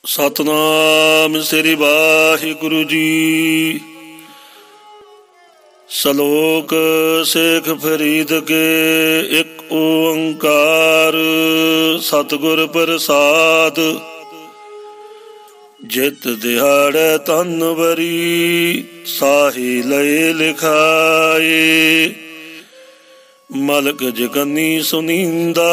सतनाम श्री वाहिगुरु जी। सलोक शेख फरीद के एक ओंकार सतगुर प्रसाद। जित दिहाड़े तन बरी साही लय लिखाए। मलक जगनी सुनींदा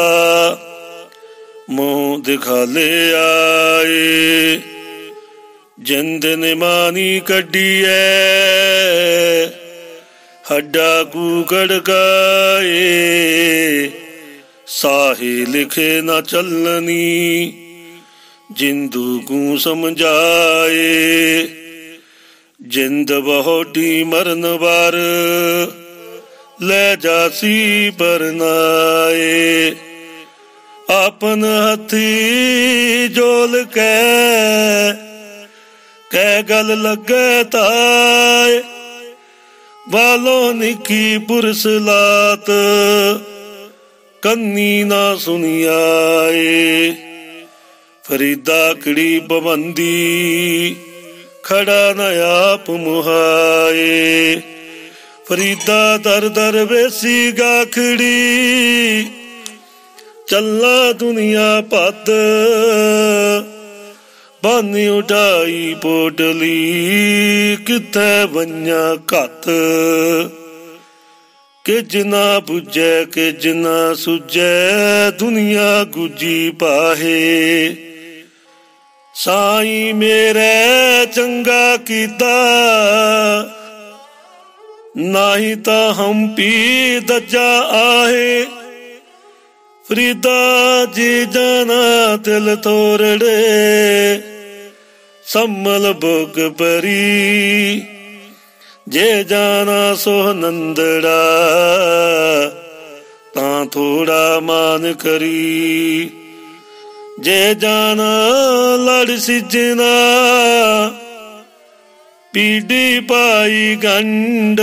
मुँह दिखा ले आए। जिंद निमानी कड्डी है हड्डा कूकड़ काए। साहे लिखे न चलनी जिंदू को समझाए। जिंद बहुटी मरन बार ले जासी पर नाए। अपन हथी जोल कै गल लगे ताए। वालों निकी पुरस लात कन्नी ना सुनियाए। फरीदा कड़ी बबंदी खड़ा न आप मुहाए। फरीदा दर दर बेसी गाखड़ी चलना दुनिया पत। बानी उठाई पोटली किथे बन्या कत। किज ना बुझे किज ना सुझे दुनिया गुजी पाहे। साई मेरे चंगा कीता नाही ता हम पी दजा आहे। फरीदा जी जाना तिल तोरड़े सम्मल भोग परी। जे जाना सोहनंदड़ा ता थोड़ा मान करी। जे जाना लड़ सिजना पीड़ी पाई गंड।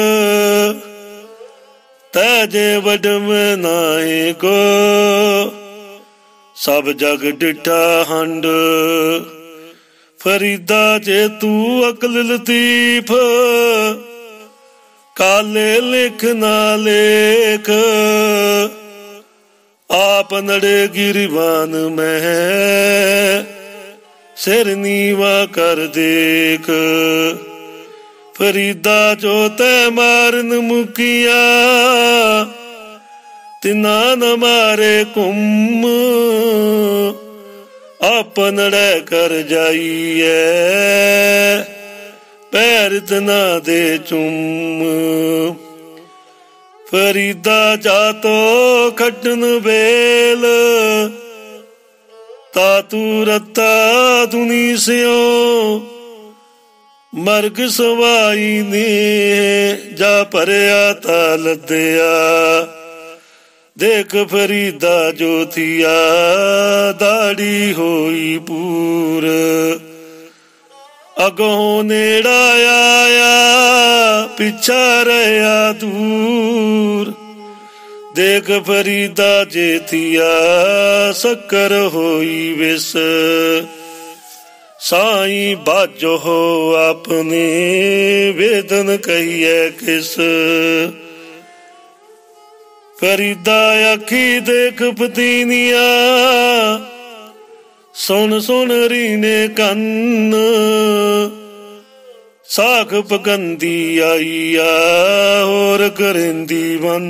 तैजे वडम नाए को सब जग डिठा हंड। फरीदा जे तू अकल लतीफ काले लिख ना लेख। आप नड़े गिरबान में सिर नीवा कर देख। फरीदा जो तै मारन मुकिया तिना न मारे कुम। अपन रै कर जाइए पैर तना दे चुम। फरीदा जा तो खटन बेल ता तू रत्ता दुनी स्यो। मर्ग सवाई ने जा परया ता लदया। देख फरीदा जो थिया दाड़ी होई पूर। अगों नेड़ा आया पिछा रहा दूर। देख फरीदा जे थिया शक्कर होई विस। साई बाजो हो अपने वेदन कहिए किस। फरीदा अखी देख पतीनिया सुन सुन रीने कन। साख पकंदी आईया होर करेंदी वन।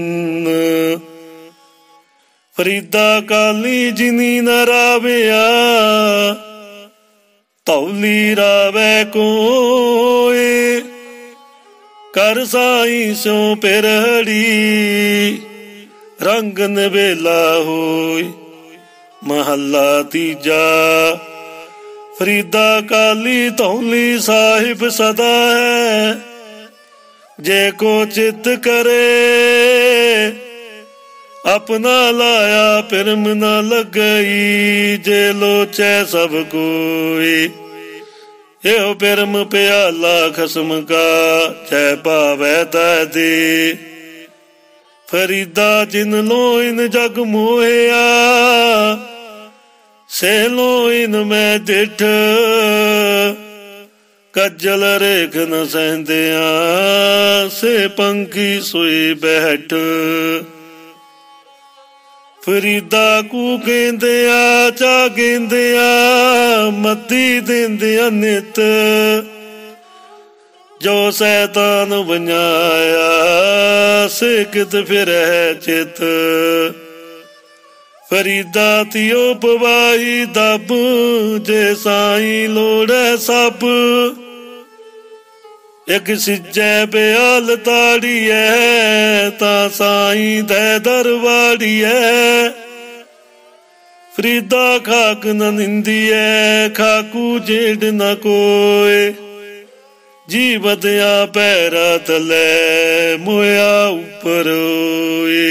फरीदा काली जिनी न राविया तौली रावे कोए। कर साई सो पेरहड़ी रंग नवेला होय। महला तीजा फरीदा काली तौली साहिब सदा है। जे को चित करे अपना लाया पिरम न लग गई। जे लोचे सब कोई यो पिरम प्याला खसम का जय पावै ता दे। फरीदा जिन लो इन जग मोया सेलो इन मैं दिठ कज्जल रेख न सहंदिया से पंखी सोई बैठ फरीदा कू कहंदिया चा कहंदिया मती देंदिया नित जो सैतान बनाया से कित फिर है चित फरीदा तियो पवाई दब जे साई लोड़े सब एक सिज्जै ब्याल ताड़ी है ता साई दे दरवाड़ी है फरीदा खाक न निंदी है खाकू जेड न कोय जी बदया पैरा तले मोया ऊपर होए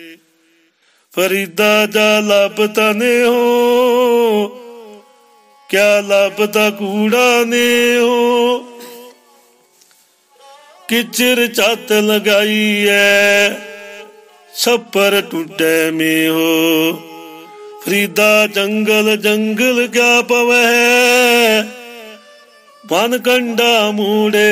फरीदा जा लापता ने हो क्या लापता कूड़ा ने हो किचर छत लगाई है छप्पर टूटे में हो फरीदा जंगल जंगल क्या पवे मन कंडा मूड़े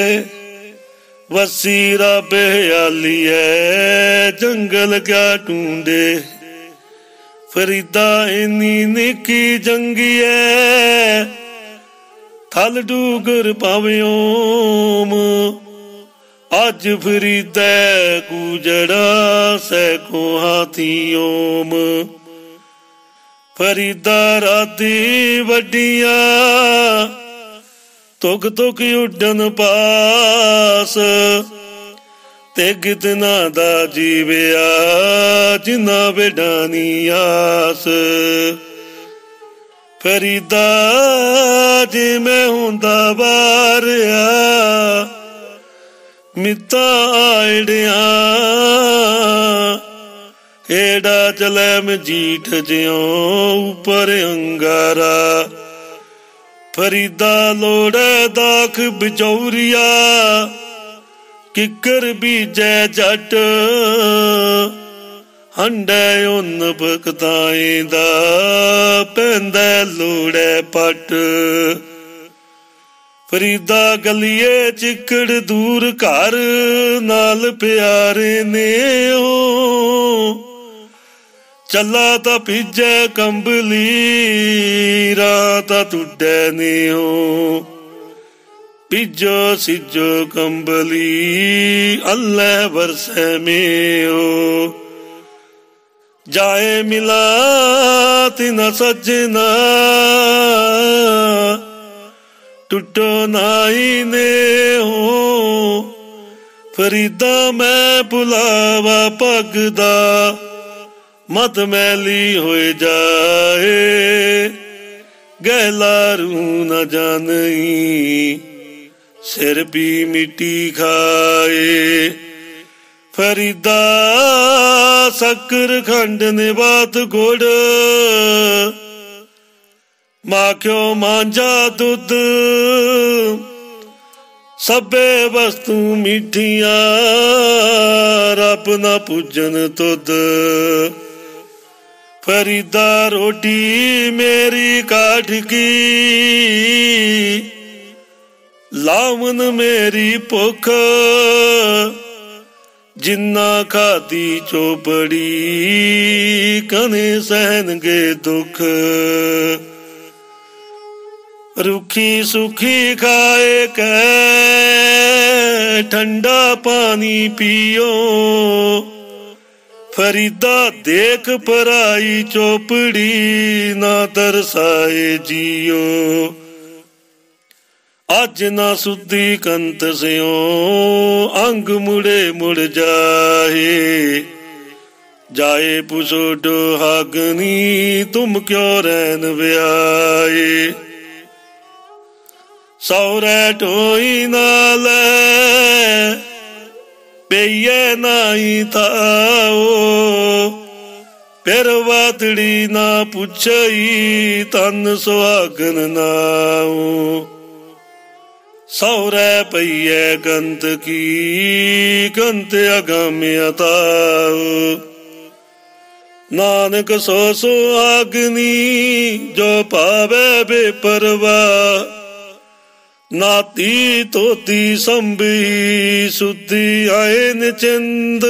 वसीरा बेहयाली है जंगल क्या ढूंढे फरीदा इन्नी निकी जंगी है थल डूगर पाव्योम अज फरीदा गुजड़ा सैको हाथियोम फरीदा राती वड्डिया तुक तुक उड्डन पास ते कितना दा जीविया जिन्ना बेडानी आस फरीदा जे मैं हुंदा बारिया मिता आइडिया एड़ा चलै मजीठ ज्यों ऊपर अंगारा फरीदा लोड़े दाख बिचौरिया किकर बीजै जट हंडे उन भगताएं दा पैंदा लोड़े पट फरीदा गलिए चिकड़ दूर घर नाल प्यारे ने हो चला ता पिज्जै कंबली राता टुड्डे ने हो पिज्जो सिज्जो कंबली अल्लाह बरसे में हो जाए मिला तिना सजना टुटो नाई ने हो फरीदा मैं बुलावा पगदा मत मैली हो जाए गहलारू न जानई सिर भी मिट्टी खाए फरीदा शक्कर खंड ने बात गुड़ माख्यो मांझा दुध सबे वस्तु मिठिया रब न पूजन तुद फरीदा रोटी मेरी काठ की लावन मेरी भुख जिन्ना खादी चोपड़ी कने सहन गे दुख रुखी सुखी खाए कै ठंडा पानी पियो फरीदा देख पराई चोपड़ी ना तरसाए जियो अज ना सुधी कंत स्यो अंग मुड़े मुड़ जाए जाए पुछो डोहागनी तुम क्यों रैन व्याए सौरे टोई नाल पेये नाई थाओ फिर वातड़ी ना पुछई तन सुहागन नाओ सौरे पईये कंत की कंत अगम्य ताओ नानक सो सुहागनी जो पावे बेपरवाह। नाती तोती संभी सुधी आयन चंद।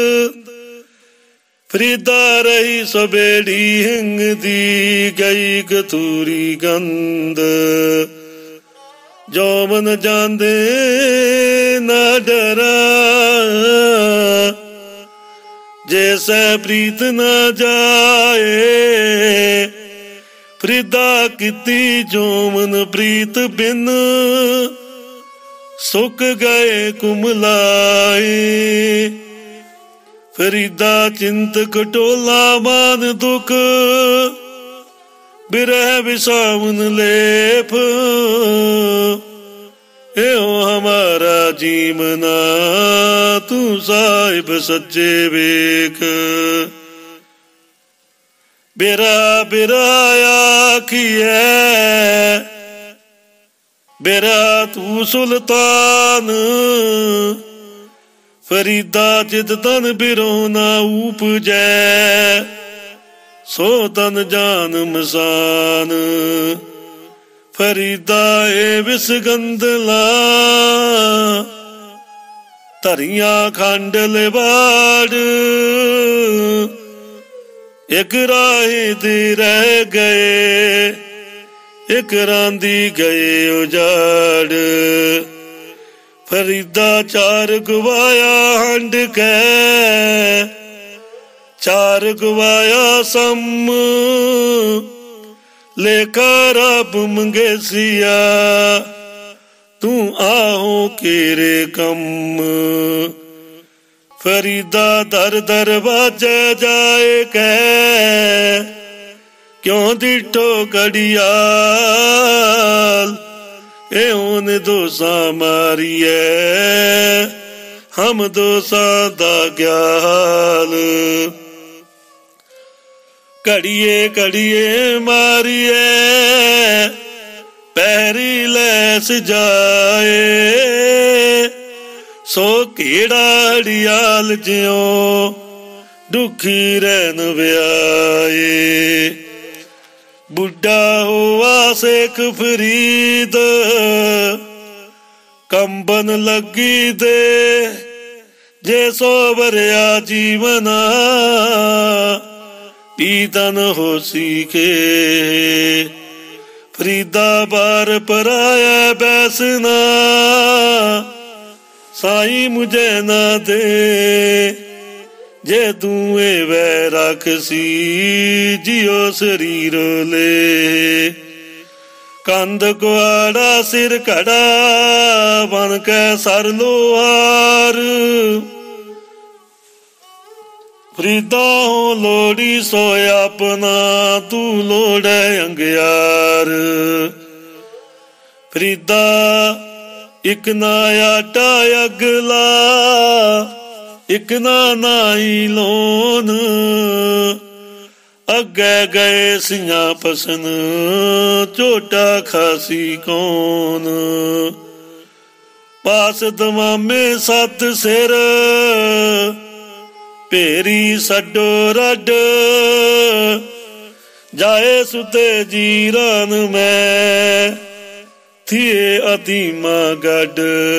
फरीदा रही सबेड़ी हिंग दी गई गतूरी गंद। जो मन जांदे ना डरा जैसे प्रीत न जाए। फरीदा किती जो मन प्रीत बिन सुक गए कुमलाए। फरीदा चिंत कटोला मान दुख बिरह विसावन लेप। एहो हमारा जीवना तू साहिब सच्चे वेख। बेरा बिराया किए बेरा तू सुल्तान। फरीदा जिद तन बिरोना उपजै सो तन जान मसान। फरीदा ए विसगंदला धरिया खांडल बाड़। एक राही दे रह गए एक रांदी गए उजाड़। फरीदा चार गवाया हंड कै चार गवाया सम। लेखा रब मंगेसिया तू आओ केरे कम। फरीदा दर दर बाजे जाए कह क्यों दिठो घड़ियाल। ए उन दोसा मारिए हम दोसा दा ग्याल। घड़िए घड़िए मारिए पैरी लैस जाए। सो केड़ा हड़ियाल ज्यो दुखी रहन व्याए। बुढ़ा हुआ शेख फरीद कंबन लगी दे जे सो भरिया जीवना पीतन हो सीखे। फरीदा बार पर आया बैसना साई मुझे ना दे। जे तू वै रखसी जियो शरीर ले। कंध कुआड़ा सिर कड़ा बन के सर लोहार। फरीदा हो लोड़ी सोया अपना तू लोड़े अंगियार। फरीदा एक ना आटा अगला एक ना नाई लोन। अगे गए सिया पसन चोटा खासी कौन। पास दमामे सत सिर भेरी सडो रड। जाए सुते जीरान में थिए अधीमा गड।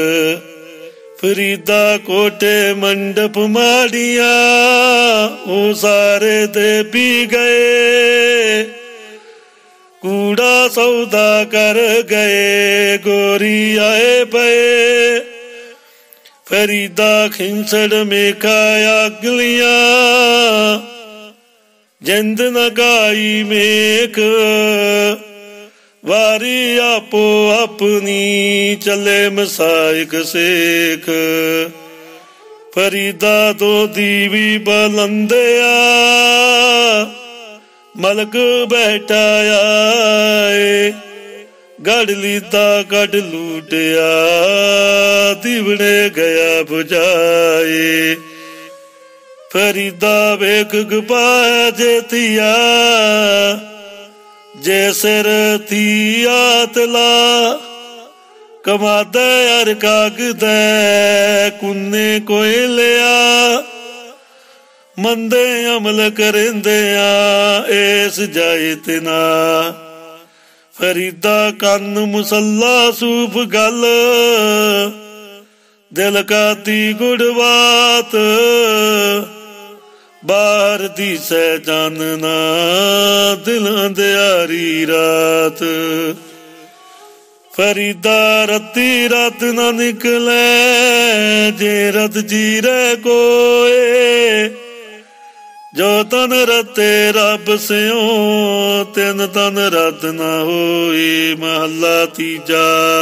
फरीदा कोटे मंडप माड़िया ओ सारे दे पी गए। कूड़ा सौदा कर गए गोरी आए पे। फरीदा खिंसड़ में खाया गलिया जिंद न गाई मेक। वारी आपो अपनी चले मसाइक सेख। फरीदा दो दीवी बुलंदया मलक बैठाया। गढ़ लीता गढ़ लूटिया दीवड़े गया बुझाए। फरीदा वेख गपाया जेतिया जैसे रती आतला। कमादा यार कागद कुन्ने कोई लिया ਮੰਦੇ ਅਮਲ ਕਰਿੰਦਿਆਂ ਏਸ ਜਾਏ ਤਿਨਾ। ਫਰੀਦਾ ਕੰਨ ਮੁਸੱਲਾ ਸੂਫ ਗੱਲ, ਦਿਲ ਕਾਤੀ ਗੁੜਵਾਤ। ਬਾਹਰ ਦੀਸੈ ਚਾਨਣਾ ਦਿਲ ਅੰਧਿਆਰੀ ਰਾਤ। ਫਰੀਦਾ ਰਤੀ ਰਾਤ ਨਾ ਨਿਕਲੈ ਜੇ ਰਤ ਜੀਰੇ ਕੋਏ। ਜੋ ਤਨ ਰਤੇ ਰੱਬ ਸਿਉ ਤਿਨ ਤਨ ਰਤ ਨਾ ਹੋਈ। ਮਹੱਲਾ ਤੀਜਾ।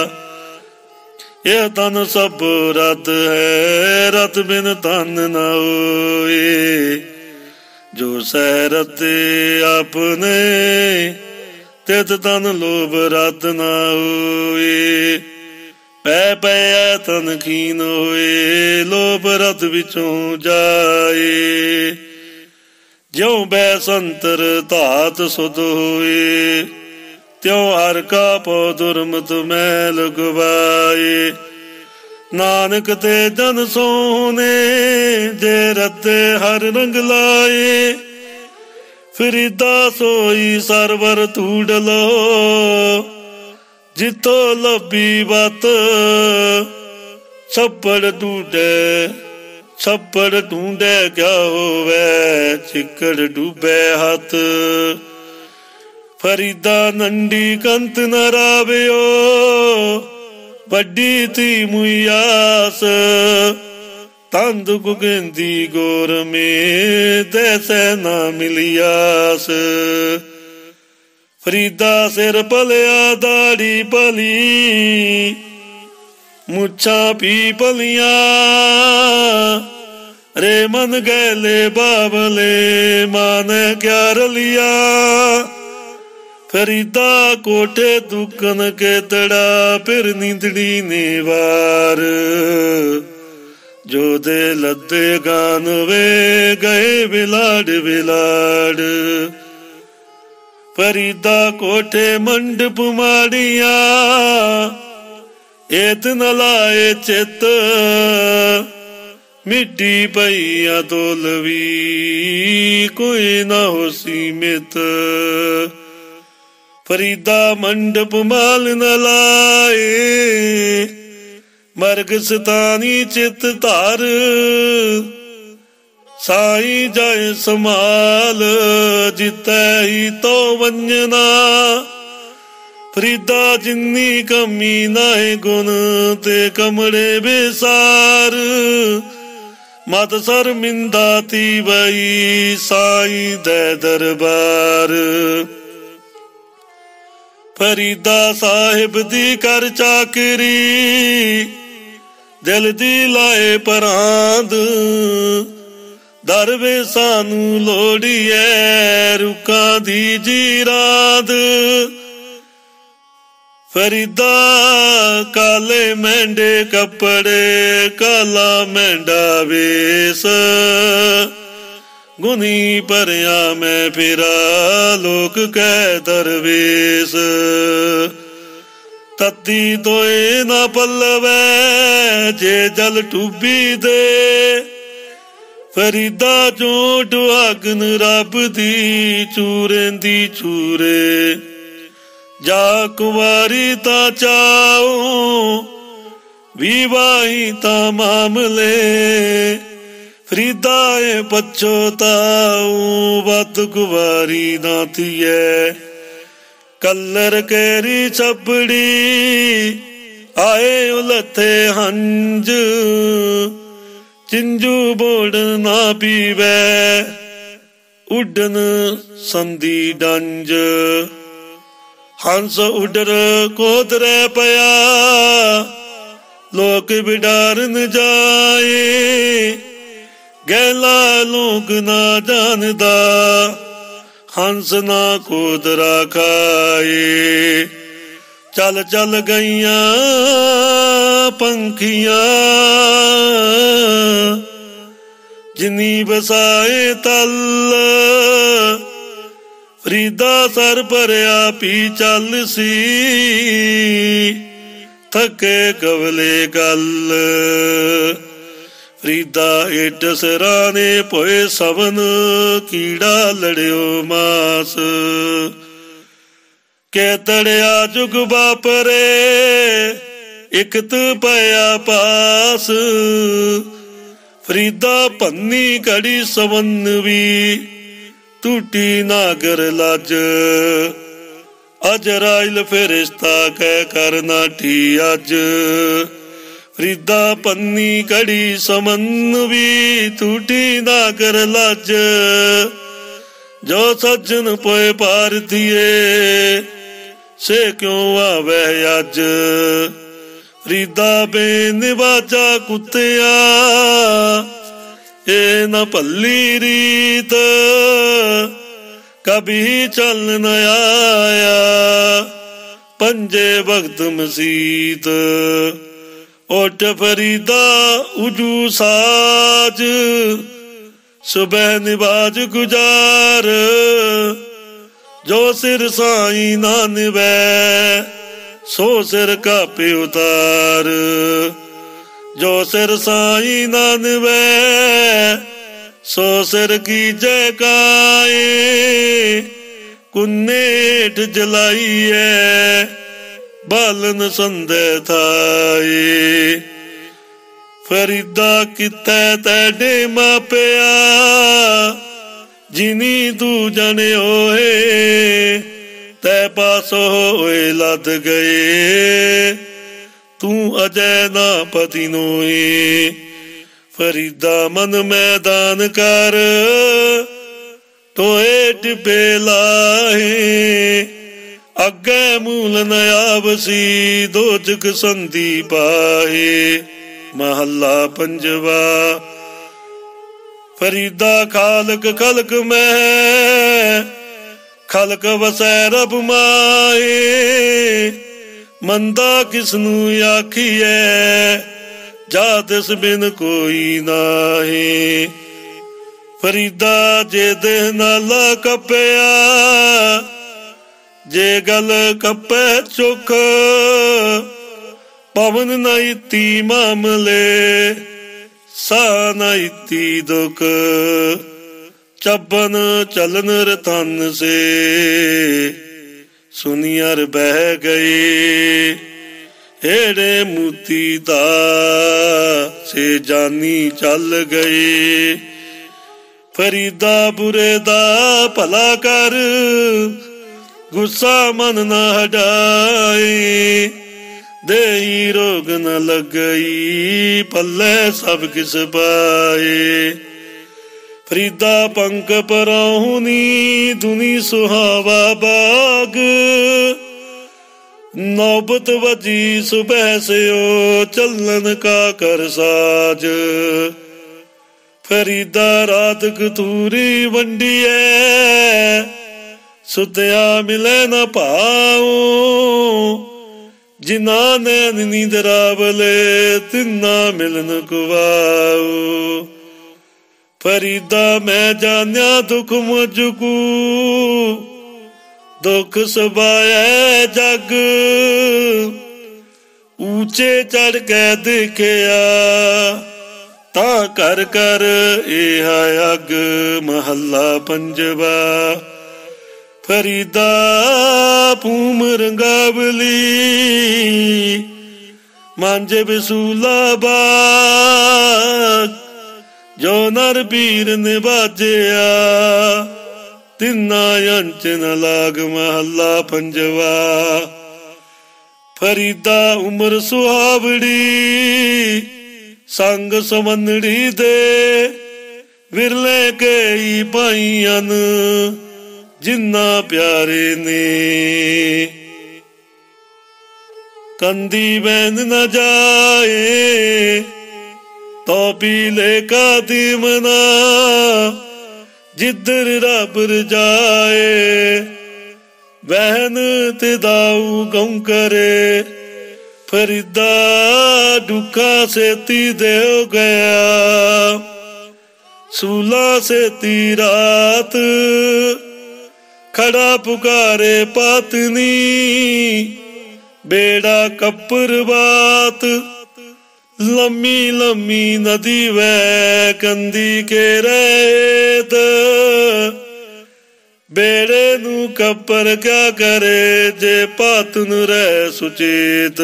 ਇਹ ਤਨ ਸਭ ਰਤ ਹੈ ਰਤ ਬਿਨ ਤਨ ਨਾ ਹੋਏ। ਜੋ ਸਹਿ ਰਤੇ ਆਪਣੇ ਤਿਤ ਤਨ ਲੋਭ ਰਤ ਨਾ ਹੋਏ। ਪੈ ਪੈ ਤਨ ਖੀਨ ਹੋਏ ਲੋਭ ਰਤ ਵਿਚੋਂ ਜਾਏ। ਜਿਉ ਬੈ ਸੰਤਰ ਧਾਤ ਸੁਧ ਹੋਏ। ਤਿਉ ਹਰ ਕਾ ਪੋ ਦੁਰਮਤ ਮੈਲ ਗਵਾਏ। ਨਾਨਕ ਤੇ ਜਨ ਸੋਹਣੇ ਜੇ ਰਤੇ ਹਰ ਰੰਗ ਲਾਏ। ਫਰੀਦਾ ਸੋਈ ਸਰਵਰ ਧੂੜ ਲੋ ਜਿਤੋ ਲੱਭੀ ਬਤ। ਛੱਪੜ ਢੂੰਢੇ ਛੱਪੜ ਢੂੰਢੇ ਕਿਆ ਹੋਵੇ ਚਿੱਕੜ ਡੂਬੇ ਹੱਥ। ਫਰੀਦਾ ਨੰਡੀ ਕੰਤ ਨ ਰਾਵਿਓ ਵੱਡੀ ਤੀ ਮੁਆਸ। ਤੰਦ ਗੁਗੰਦੀ ਗੋਰ ਮੇ ਤੈਸੈ ਨਾ ਮਿਲਿਆਸ। ਫਰੀਦਾ ਸਿਰ ਭਲਿਆ ਦਾੜੀ ਭਲੀ ਮੁੱਛਾਂ ਪੀ ਭਲੀਆਂ। ਰੇ ਮਨ ਗੈਲੇ ਬਾਬਲੇ ਮਾਨੇ ਕਿਆ ਰਲਿਆ। ਫਰੀਦਾ ਕੋਠੇ ਦੁਕਨ ਕੇ ਤੜਾ ਫਿਰ ਨੀਂਦੜੀ ਨੇ ਵਾਰ। ਜੋ ਦੇ ਲੱਦੇ ਗਾਨ ਵੇ ਗਏ ਵਿਲਾੜ ਵਿਲਾੜ। ਫਰੀਦਾ ਕੋਠੇ ਮੰਡਪ ਮਾੜੀਆਂ ਏਤ ਨ ਲਾਏ ਚਿੱਤ। ਮਿੱਟੀ ਪਈਆ ਤੋਲਵੀ ਕੋਈ ਨਾ ਹੋਸੀ ਮਿਤ। ਫਰੀਦਾ ਮੰਡਪ ਮਾਲ ਨ ਲਾਏ ਮਰਗ ਸਤਾਨੀ ਚਿਤ ਧਾਰ। ਸਾਈ ਜਾਏ ਸਮਾਲ ਜਿਤੈ ਹੀ ਤੋ ਵੰਜਨਾ। ਫਰੀਦਾ ਜਿੰਨੀ ਕਮੀ ਨਾਏ ਗੁਣ ਤੇ ਕਮੜੇ ਬੇਸਾਰ। ਮਤ ਸ਼ਰਮਿੰਦਾ ਤੀ ਬਈ ਸਾਈ ਦੇ ਦਰਬਾਰ। ਫਰੀਦਾ ਸਾਹਿਬ ਦੀ ਕਰ ਚਾਕਰੀ ਦਿਲ ਦੀ ਲਾਏ ਪਰਾਂਦ। ਦਰਵੇਸਾਂ ਨੂੰ ਲੋੜੀਐ ਰੁੱਖਾਂ ਦੀ ਜੀਰਾਦ। ਫਰੀਦਾ ਕਾਲੇ ਮਹਿੰਡੇ ਕੱਪੜੇ ਕਾਲਾ ਮਹਿੰਡਾ ਵੇਸ। ਗੁਨੀ ਭਰਿਆ ਮੈਂ ਫਿਰਾ ਲੋਕ ਕਹਿ ਦਰਵੇਸ। ਤਤੀ ਤੋਏ ਨਾ ਪੱਲਵੈ ਜੇ ਜਲ ਟੂਬੀ ਦੇ। ਫਰੀਦਾ ਚੋਂ ਡੁਆਗਨ ਰੱਬ ਦੀ ਚੂਰੇਂਦੀ ਚੂਰੇ। ਜਾ ਕੁਵਾਰੀ ਤਾਂ ਚਾਓ ਵਿਵਾਹੀ ਤਾਂ ਮਾਮਲੇ। ਫਰੀਦਾ ਏ ਪਛੋਤਾਉ ਵੱਧ ਕੁਵਾਰੀ ਨਾ ਥੀਐ। ਕਲਰ ਕੇਰੀ ਛਪੜੀ ਆਏ ਉਲੱਥੇ ਹੰਜ। ਚਿੰਜੂ ਬੋੜਨ ਨਾ ਪੀਵੈ ਉੱਡਨ ਸੰਧੀ ਡੰਜ। ਹੰਸ ਉੱਡਰ ਕੋਦਰੇ ਪਿਆ ਲੋਕ ਬਿਡਾਰਨ ਜਾਏ। ਗੈਲਾ ਲੋਕ ਨਾ ਜਾਣਦਾ ਹੰਸ ਨਾ ਕੋਦਰਾ ਖਾਏ। ਚੱਲ ਚੱਲ ਗਈਆਂ ਪੰਖੀਆਂ ਜਿਨੀ ਵਸਾਏ ਤਲ। ਫਰੀਦਾ ਸਰ ਭਰਿਆ ਪੀ ਚੱਲ ਸੀ ਥਕੇ ਕਵਲੇ ਗੱਲ। ਫਰੀਦਾ ਏਟ ਸਿਰਾਣੇ ਪੋਏ ਸਵਨ ਕੀੜਾ ਲੜਿਓ ਮਾਸ ਕੇ ਤੜਿਆ ਜੁਗ ਵਾਪਰੇ ਇਕਤ ਪਿਆ ਪਾਸ ਫਰੀਦਾ ਭੰਨੀ ਘੜੀ ਸਵਨ ਵੀ ਟੂਟੀ ਨਾਗਰ ਲੱਜ ਅਜਰਾਇਲ ਫਰਿਸ਼ਤਾ ਕਹਿ ਕਰਨਾ ਠੀ ਅੱਜ ਫਰੀਦਾ ਪੰਨੀ ਘੜੀ ਸਮਨ ਵੀ ਟੂਟੀ ਨਾਗਰ ਲੱਜ ਜੋ ਸੱਜਣ ਪੋਏ ਭਾਰਤੀਏ ਸੇ ਕਿਉਂ ਆਵੇ ਅੱਜ ਫਰੀਦਾ ਬੇਨਿਵਾਜਾ ਕੁੱਤਿਆ ਇਹ ਨਾ ਭੱਲੀ ਰੀਤ ਕਭੀ ਚੱਲ ਨ ਆਇਆ ਪੰਜੇ ਵਕਤ ਮਸੀਤ ਉੱਠ ਫਰੀਦਾ ਉਜੂ ਸਾਜ ਸੁਬਹ ਨਿਵਾਜ ਗੁਜ਼ਾਰ ਜੋ ਸਿਰ ਸਾਈ ਨਾ ਨਿਵੈ ਸੋ ਸਿਰ ਕਾਪੇ ਉਤਾਰ ਜੋ ਸਿਰ ਸਾਈ ਨਾ ਨਿਵੈ ਸੋ ਸਿਰ ਕੀ ਜੈ ਕਾਏ ਕੁਨੇਠ ਜਲਾਈਐ ਬਾਲਨ ਸੰਦੇ ਥਾਏ ਫਰੀਦਾ ਕਿਤੈ ਤੈਡੇ ਮਾਪਿਆ ਜਿਨੀ ਤੂੰ ਜਣਿਓ ਏ ਤੈ ਪਾਸੋ ਹੋਏ ਲੱਦ ਗਏ ਤੂੰ ਅਜੈ ਨਾ ਪਤੀ ਨੋਏ ਫਰੀਦਾ ਮਨ ਮੈਦਾਨ ਕਰ ਟੋਏ ਟਿਪੇ ਲਾਹੇ ਅੱਗੇ ਮੂਲ ਨ ਆਵਸੀ ਦੋਜਕ ਸੰਧੀ ਪਾਏ ਮਹੱਲਾ ਪੰਜਵਾ ਫਰੀਦਾ ਖਾਲਕ ਖਲਕ ਮੈਂ ਖਲਕ ਵਸੈ ਰਬ ਮਾਏ ਮੰਦਾ ਕਿਸਨੂੰ ਆਖੀਐ ਜਾ ਤਿਸ ਬਿਨ ਕੋਈ ਨਾਹੀ ਫਰੀਦਾ ਜੇ ਦੇਹ ਨਾਲਾ ਕੱਪਿਆ ਜੇ ਗਲ ਕੱਪੈ ਚੁੱਕ ਪਵਨ ਨਾ ਇਤੀ ਮਾਮਲੇ ਸਾ ਨਾ ਇਤੀ ਦੁਖ ਚੱਬਨ ਚਲਨ ਰਤਨ ਸੇ ਸੁਨੀਅਰ ਬਹਿ ਗਏ ਏੜੇ ਮੂਤੀ ਦਾ ਸੇ ਜਾਨੀ ਚੱਲ ਗਏ ਫਰੀਦਾ ਬੁਰੇ ਦਾ ਭਲਾ ਕਰ ਗੁੱਸਾ ਮਨ ਨਾ ਹਟਾਏ ਦੇਈ ਰੋਗ ਨ ਲੱਗਈ ਪੱਲੇ ਸਭ ਕਿਸ ਪਾਏ ਫਰੀਦਾ ਪੰਕ ਪਰਾਹੁਨੀ ਦੁਨੀ ਸੁਹਾਵਾ ਬਾਗ ਨੌਬਤ ਵਜੀ ਸੁਬਹ ਸਿਓ ਚੱਲਨ ਕਾ ਕਰ ਸਾਜ ਫਰੀਦਾ ਰਾਤ ਕਤੂਰੀ ਵੰਡੀਐ ਸੁਤਿਆ ਮਿਲੇ ਨ ਭਾਉ ਜਿਨ੍ਹਾਂ ਨੇ ਨੀਂਦ ਰਾਵਲੇ ਤਿੰਨਾ ਮਿਲਨ ਕੁਵਾਉ ਫਰੀਦਾ ਮੈਂ ਜਾਣਿਆ ਦੁੱਖ ਮੁਝਕੂ ਦੁੱਖ ਸਬਾਇ ਜਗ ਉੱਚੇ ਚੜ ਕੇ ਦੇਖਿਆ ਤਾਂ ਕਰ ਕਰ ਇਹ ਅਗ ਮਹੱਲਾ ਪੰਜਵਾ ਫਰੀਦਾ ਭੂਮ ਰੰਗਾਵਲੀ ਮਾਂਜੇ ਬਸੂਲਾ ਬਾਗ ਜੋ ਨਰ ਪੀਰ ਨਿਵਾਜਿਆ ਤਿੰਨਾ ਅੰਚ ਨ ਲਾਗ ਮਹੱਲਾ ਪੰਜਵਾ ਫਰੀਦਾ ਉਮਰ ਸੁਹਾਵੜੀ ਸੰਗ ਸਮੰਨੜੀ ਦੇ ਵਿਰਲੇ ਕਈ ਪਾਈਆਂ ਜਿੰਨਾ ਪਿਆਰੇ ਨੇ ਕੰਦੀ ਬੈਨ ਨ ਜਾਏ ਤੋ ਪੀਲੇ ਕਾ ਦੀਮਨਾ ਜਿੱਧਰ ਰੱਬ ਰਜਾਏ ਬਹਿਨ ਤੇ ਦਾਊ ਗਉ ਕਰੇ ਫਰੀਦਾ ਦੁੱਖਾ ਸੇਤੀ ਦੇਉ ਗਿਆ ਸੂਲਾ ਸੇਤੀ ਰਾਤ ਖੜਾ ਪੁਕਾਰੇ ਪਤਨੀ ਬੇੜਾ ਕੱਪਰ ਬਾਤ लम्मी लम्मी नदी वै कंदी के रेत, बेड़े नू कपर क्या करे जे पातन रह सुचेत।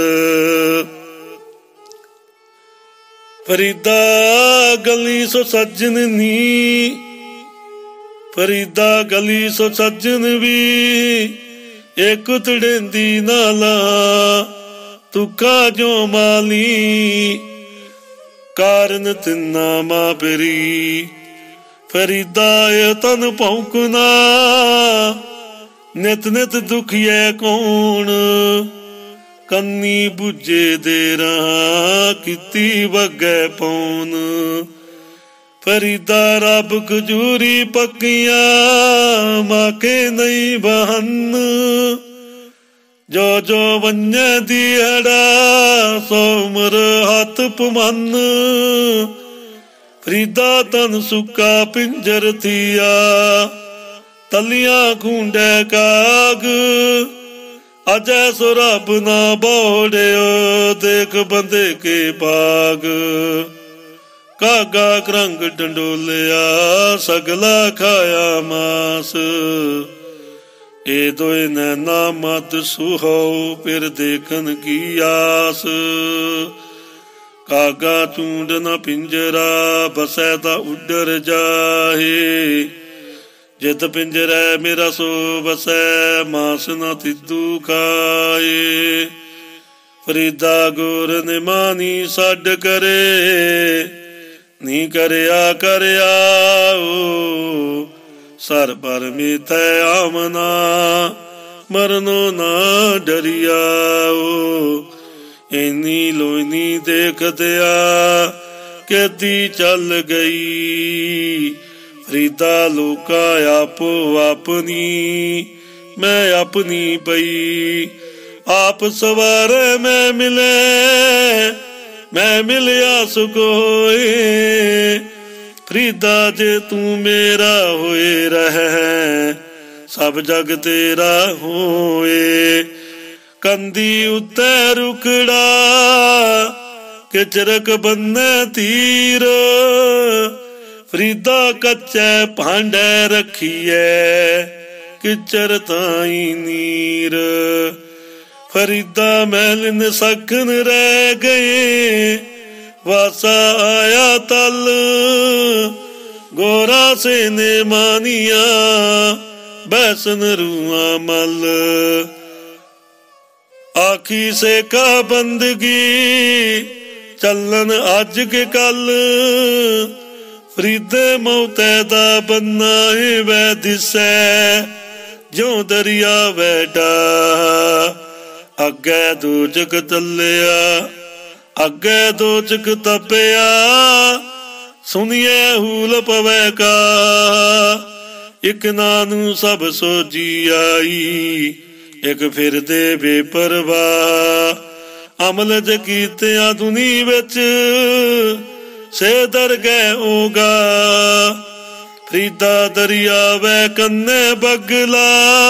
फरीदा गली सो सज्जन नी, फरीदा गली सो सज्जन भी एक तड़ेंदी नाला, तुका जो माली कारण तिन्ना मां पेरी। फरीदा ये तन भौंकना नित नित दुखिए कौन, कन्नी बुझे दे रहा किती वगे पौन। फरीदा रब खजूरी पक्किया माके नहीं बहन, जो जो वन्य दिहड़ा सोमर हाथ पमन। फरीदा तन सुका पिंजर थिया तलियां खूंडे काग, अजय सो रब ना बोड़ियो देख बंदे के बाग। कागा करंग डंडोलिया सगला खाया मास, ए दोए नैना मत सुहो फिर देखन की आस। कागा चूंड न पिंजरा बसै ता उडर जाहे, जित पिंजरै मेरा सो बसै मास न तिद्दू खाए। फरीदा गुर निमानी साड करे नी करया करया ओ, सर पर में तै आमना मरनो ना डरिया ओ। इन्नी लोनी देख दिया कैदी चल गई, फरीदा लोका आपो अपनी मैं अपनी पई। आप सवारे मैं मिले मैं मिलिया सुख होए, फरीदा जे तू मेरा होए रहे सब जग तेरा होए। कंदी उत्ते रुकड़ा किचरक बन्ने तीर, फरीदा कच्चे भांडे रखिए किचर ताई नीर। फरीदा महलिन सकन रह गए वासा आया तल, गोरा से ने मानिया बैसन रुआ मल। आखी से का बंदगी चलन अज के कल, फरीदे मौते दा बन्ना वै दिसै जो दरिया बैठा। अगे दोजक तलिया अगे दोजक तपिया, सुनिए हूल पवे का एक नानू सब सोजी आई। एक फिर दे बेपरवाह अमल ज कीतिया दुनी विच से दर गए होगा। फरीदा दरिया वै कन्ने बगला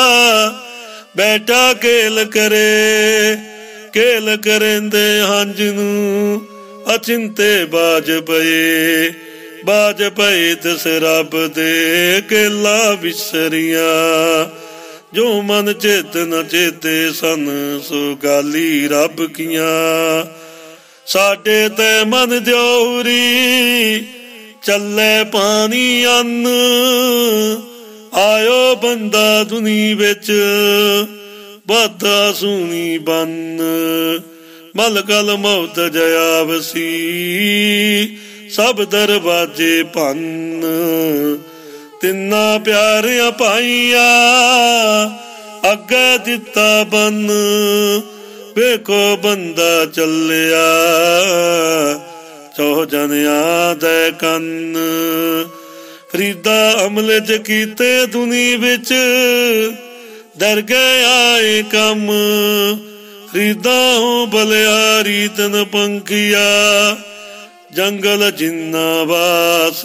बैठा केल करे, केल करेंदे हंज नू अचिंते बाज पए दस रब दे केला विसरिया। जो मन चेत न चेते सन सो गाली रब किया। साडे ते मन द्योरी चले पानी अन्न, आयो बंदा दुनी विच बाधा सुनी बन। मल कल मौत जयावसी सब दरवाजे भन। तिन्ना प्यारिया पाइया अगे दिता बन। वेखो बंदा चलिया चौ जनिया दे कन। फरीदा अमले च कीते दुनी विच डर गया ए कम। फरीदा हो बलिहारी तन पंखिया जंगल जिन्ना वास।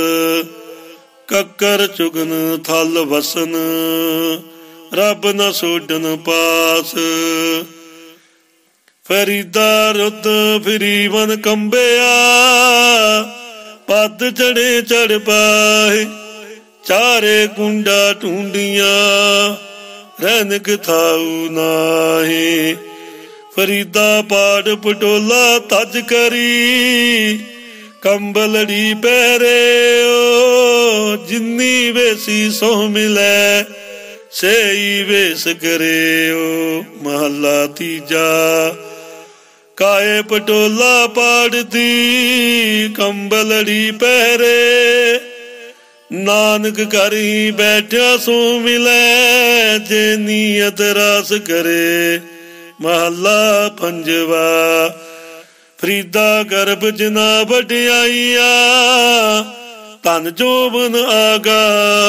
कक्कर चुगन थल वसन रब न सोडन पास। ਫਰੀਦਾ ਰੁੱਤ ਫਿਰੀ ਮਨ ਕੰਬਿਆ, ਪੱਤ ਚੜੇ ਚੜ ਪਾਏ, ਚਾਰੇ ਕੁੰਡਾ ਢੂੰਡੀਆਂ, ਰਹਿਨਕ ਥਾਊ ਨਾਹੀ। ਫਰੀਦਾ ਪਾੜ ਪਟੋਲਾ ਤਜ ਕਰੀ, ਕੰਬਲੜੀ ਪਹਿਰਿਓ, ਜਿੰਨੀ ਵੇਸੀ ਸੋ ਮਿਲੈ, ਸੇਈ ਵੇਸ ਕਰਿਓ। ਮਹੱਲਾ ਤੀਜਾ। ਕਾਏ ਪਟੋਲਾ ਪਾੜਦੀ, ਕੰਬਲੜੀ ਪਹਿਰੇ, ਨਾਨਕ ਘਰ ਹੀ ਬੈਠਿਆ ਸੋ ਮਿਲੈ, ਜੇ ਨੀਅਤ ਰਾਸ ਕਰੇ। ਮਹੱਲਾ ਪੰਜਵਾ। ਫਰੀਦਾ ਗਰਭ ਜਿਨਾ ਵਡਿਆਈਆ, ਧਨ ਜੋਬਨ ਆਗਾ,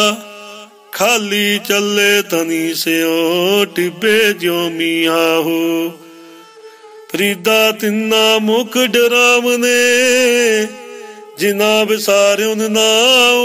ਖਾਲੀ ਚੱਲੇ ਤਨੀ ਸਿਓ, ਟਿੱਬੇ ਜਿਉ ਮੀਆਂ ਹੋ। ਫਰੀਦਾ ਤਿੰਨਾ ਮੁਖ ਡਰਾਵਨੇ, ਜਿਨਾ ਵਿਸਾਰਿਓ ਨਾਉ,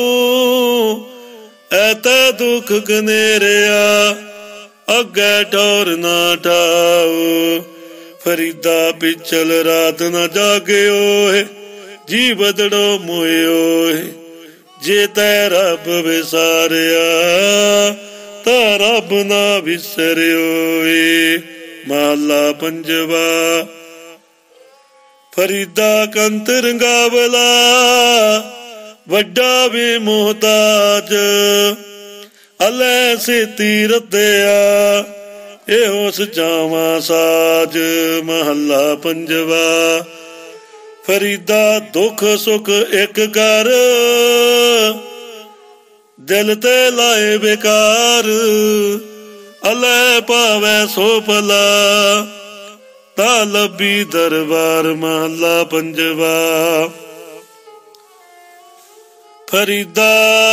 ਐਤੈ ਦੁਖ ਕਨੇਰਿਆ, ਅੱਗੇ ਠੌਰ ਨਾ ਠਾਉ। ਫਰੀਦਾ ਪਿਛਲ ਰਾਤ ਨਾ ਜਾਗਿਓ, ਜੀ ਬਦੜੋ ਮੋਇਓ। ਜੇ ਤੈ ਰੱਬ ਵਿਸਾਰਿਆ, ਤਾਂ ਰੱਬ ਨਾ ਵਿਸਰਿਓ। ਮਹੱਲਾ ਪੰਜਵਾ। ਫਰੀਦਾ ਕੰਤ ਰੰਗਾਵਲਾ, ਵੱਡਾ ਵੇ ਮੁਹਤਾਜ, ਅਲੈ ਸੇਤੀ ਰੱਦਿਆ, ਇਹੋ ਸਜਾਵਾਂ ਸਾਜ। ਮਹੱਲਾ ਪੰਜਵਾ। ਫਰੀਦਾ ਦੁੱਖ ਸੁਖ ਇੱਕ ਕਰ, ਦਿਲ ਤੇ ਲਾਏ ਬੇਕਾਰ, ਅਲੈ ਪਾਵੈ ਸੋ ਭਲਾ, ਤਾ ਲੱਭੀ ਦਰਬਾਰ। ਮਹੱਲਾ ਪੰਜਵਾ। ਫਰੀਦਾ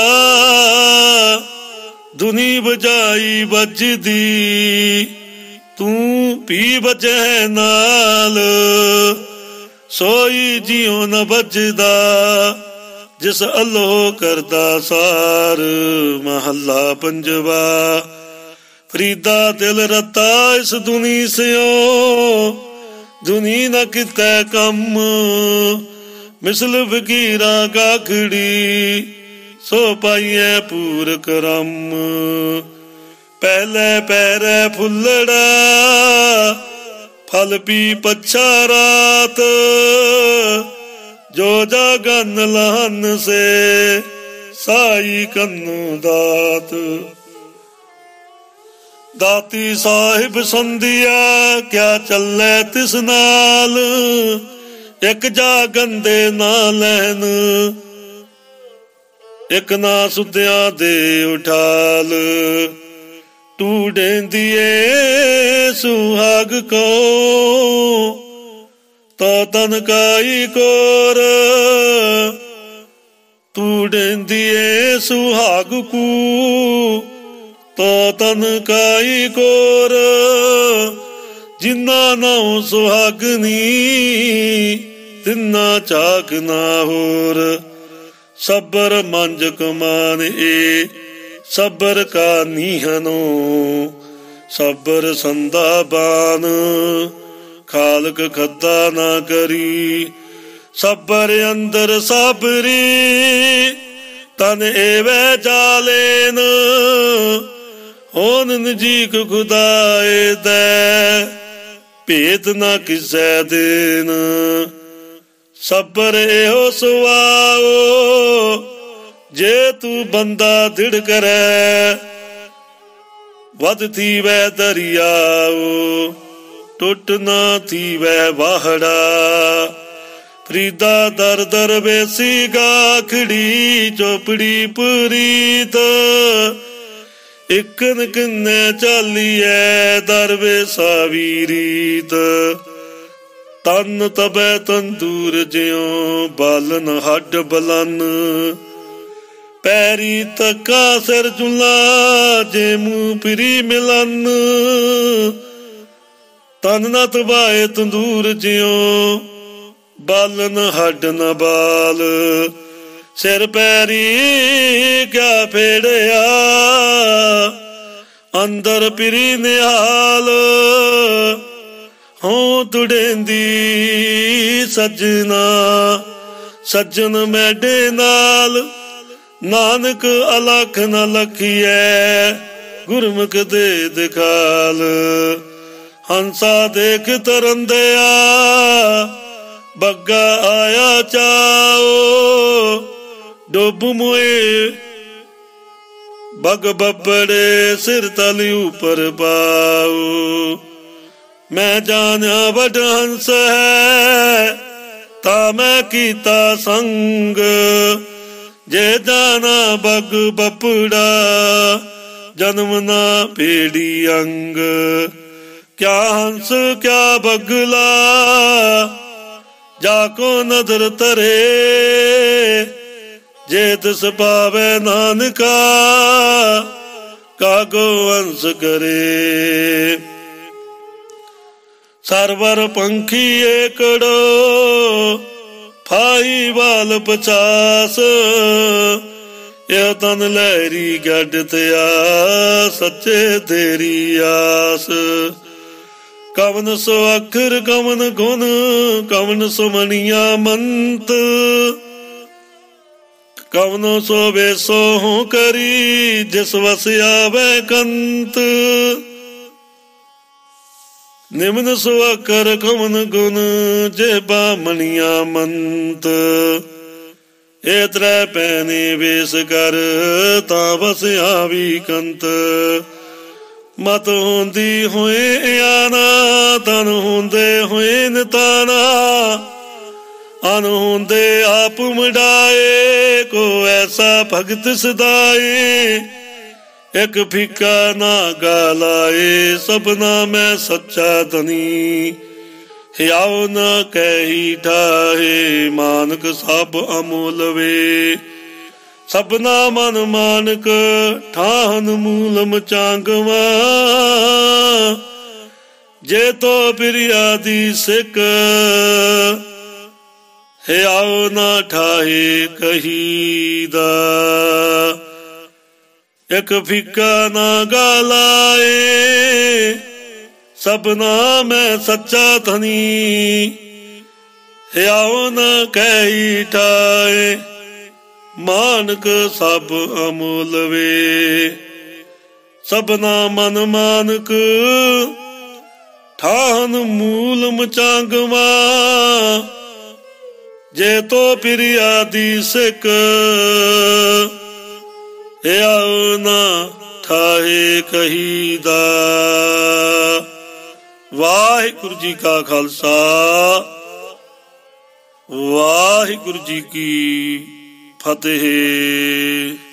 ਧੁਨੀ ਵਜਾਈ ਵੱਜਦੀ, ਤੂੰ ਪੀ ਵਜੈ ਨਾਲ, ਸੋਈ ਜਿਉ ਨ ਵੱਜਦਾ, ਜਿਸ ਅੱਲੋ ਕਰਦਾ ਸਾਰ। ਮਹੱਲਾ ਪੰਜਵਾ। ਫਰੀਦਾ ਦਿਲ ਰਤਾ ਇਸ ਦੁਨੀ ਸਿਓ, ਦੁਨੀ ਨ ਕਿਤੈ ਕੰਮ, ਮਿਸਲ ਫਕੀਰਾ ਗਾਖੜੀ, ਸੋ ਪਾਈਐ ਪੂਰ ਕਰਮ। ਪਹਿਲੇ ਪੈਰੈ ਫੁੱਲੜਾ, ਫਲ ਪੀ ਪੱਛਾ ਰਾਤ, ਜੋ ਜਾਗਨ ਲਹਨ ਸੇ, ਸਾਈ ਕੰਨੂ ਦਾਤ। ਦਾਤੀ ਸਾਹਿਬ ਸੰਧਿਆ, ਕਿਆ ਚੱਲੇ ਤਿਸ ਨਾਲ, ਇੱਕ ਜਾਗਨ ਦੇ ਨਾ ਲੈਨ, ਇੱਕ ਨਾ ਸੁਧਿਆਂ ਦੇ ਉਠਾਲ। ਢੂੰਡੇਂਦੀਏ ਸੁਹਾਗ ਕੋ, ਤਾ ਤਨ ਕਾਈ ਕੋਰ, ਢੂੰਡੇਂਦੀਏ ਸੁਹਾਗ ਕੂ, ਤਾ ਤਨ ਕਾਈ ਕੋਰ। ਜਿੰਨਾ ਨਾਉ ਸੁਹਾਗਨੀ, ਤਿੰਨਾ ਚਾਕ ਨਾ ਹੋਰ। ਸਬਰ ਮੰਜ ਕਮਾਨ ਏ, ਸਬਰ ਕਾ ਨੀਹਨੋ, ਸਬਰ ਸੰਦਾ ਬਾਨ, ਖਾਲਕ ਖੱਦਾ ਨਾ ਕਰੀ। ਸਬਰ ਅੰਦਰ ਸਾਬਰੀ, ਤਨ ਏਵੈ ਜਾਲੇਨ, ਹੋਨ ਨਜੀਕ ਖੁਦਾਏ ਦੈ, ਭੇਦ ਨਾ ਕਿਸੈ ਦੇਨ। ਸਬਰ ਇਹੋ ਸੁਆਓ, ਜੇ ਤੂੰ ਬੰਦਾ ਦਿੜ ਕਰੈ, ਵਧ ਥੀਵੈ ਦਰਿਆਓ, ਟੁੱਟ ਨਾ ਥੀਵੈ ਵਾਹੜਾ। ਫਰੀਦਾ ਦਰ ਦਰ ਵੇਸੀ ਗਾਖੜੀ, ਚੋਪੜੀ ਪੁਰੀਤ, ਇਕਨ ਕਿੰਨੇ ਚਾਲੀਐ, ਦਰ ਵੇਸਾ ਵੀ ਰੀਤ। ਤਨ ਤਬੈ ਤੰਦੂਰ ਜਿਉ, ਬਾਲਨ ਹੱਡ ਬਲਨ, ਪੈਰੀ ਤੱਕਾ ਸਿਰ ਚੁਲਾ, ਜੇ ਮੂੰਹ ਪਿਰੀ ਮਿਲਨ। ਤਨ ਨ ਤਬਾਏ ਤੰਦੂਰ ਜਿਉ, ਬਾਲਨ ਹੱਡ ਨ ਬਾਲ। ਸਿਰ ਪੈਰੀ ਕਿਆ ਫੇੜਿਆ, ਅੰਦਰ ਪਿਰੀ ਨਿਹਾਲ। ਹੋਂ ਤੁੜੇਂਦੀ ਸੱਜਣਾ ਸੱਜਣ ਮੈਡੇ ਨਾਲ ਨਾਨਕ ਅਲਖ ਨ ਲਖੀਐ ਗੁਰਮੁਖ ਦੇ ਦਿਖਾਲ ਹੰਸਾ ਦੇਖ ਤਰੰਦਿਆ ਬੱਗਾ ਆਇਆ ਚਾਓ ਡੁੱਬ ਮੋਏ ਬਗ ਬੱਬੜੇ ਸਿਰ ਤਲੀ ਉਪਰ ਪਾਓ ਮੈਂ ਜਾਣਿਆ ਵੱਡ ਹੰਸ ਹੈ ਤਾਂ ਮੈਂ ਕੀਤਾ ਸੰਗ ਜੇ ਜਾਣਾ ਬਗ ਬੱਪੜਾ ਜਨਮ ਨਾ ਪੇੜੀ ਅੰਗ ਕਿਆ ਹੰਸ ਕਿਆ ਬਗਲਾ ਜਾਕੋ ਨਦਰ ਤਰੇ ਜੇ ਤਿਸ ਪਾਵੇ ਨਾਨਕਾ ਕਾਗੋ ਹੰਸ ਕਰੇ ਸਰਵਰ ਪੰਖੀ ਏਕੜੋ ਫਾਈ ਵਾਲ 50 ਇਹ ਤਨ ਲਹਿਰੀ ਗੱਡ ਤਿਆ ਸੱਚੇ ਤੇਰੀ ਆਸ ਕਵਨ ਸੋ ਅੱਖਰ ਕਵਨ ਗੁਣ ਕਵਨ ਸੋ ਮਣੀਆਂ ਮੰਤ ਕਵਨੋ ਸੋ ਵੇਸੋ ਹੋ ਕਰੀ ਜਿਸ ਵਸਿਆ ਵੈ ਕੰਤ ਨਿਮਨ ਸੋ ਅੱਖਰ ਕਵਨ ਗੁਣ ਜੇ ਬਾਮਣੀਆਂ ਮੰਤ ਇਹ ਤ੍ਰੈ ਪੈਨੇ ਵੇਸ ਕਰ ਤਾਂ ਵਸਿਆ ਵੀ ਕੰਤ ਮਤ ਹੁੰਦੀ ਹੋਏ ਆਨਾ ਤਨ ਹੁੰਦੇ ਹੋਏ ਨਿਤਾਨਾ ਅਨ ਹੁੰਦੇ ਆਪ ਮਡਾਏ ਕੋ ਐਸਾ ਭਗਤ ਸਦਾਏ ਇੱਕ ਫਿੱਕਾ ਨਾ ਗਾਲਾਏ ਸਭਨਾ ਮੈਂ ਸੱਚਾ ਧਨੀ ਹਿਆਉ ਨ ਕਹਿ ਠਾਹੇ ਮਾਨਕ ਸਭ ਅਮੋਲ ਵੇ ਸਭਨਾ ਮਨ ਮਾਨਕ ਠਾਹਨ ਮੂਲਮ ਚਾਂਗਵਾ ਜੇ ਤੋ ਪ੍ਰਿਆ ਦੀ ਸਿੱਖ ਹਿਆਉ ਨਾ ਠਾਹੇ ਕਹੀਦਾ ਇੱਕ ਫਿੱਕਾ ਨਾ ਗਾਲਾਏ ਸਭਨਾ ਮੈਂ ਸੱਚਾ ਧਨੀ ਹਿਆਉ ਨ ਕਹਿ ਠਾਏ ਮਾਨਕ ਸਭ ਅਮੋਲ ਵੇ ਸਭਨਾ ਮਨ ਮਾਨਕ ਠਾਹਨ ਮੂਲ ਮਚਾਂਗਵਾ ਜੇ ਤੋ ਪ੍ਰਿਆ ਦੀ ਸਿੱਖ ਹਿਆਉ ਨਾ ਠਾਹੇ ਕਹੀਦਾ। ਵਾਹਿਗੁਰੂ ਜੀ ਕਾ ਖਾਲਸਾ ਵਾਹਿਗੁਰੂ ਜੀ ਕੀ ਫਤਿਹ।